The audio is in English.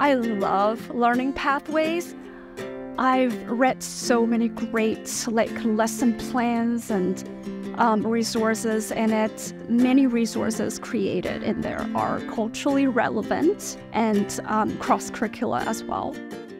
I love learning pathways. I've read so many great lesson plans and resources in it. Many resources created in there are culturally relevant and cross-curricular as well.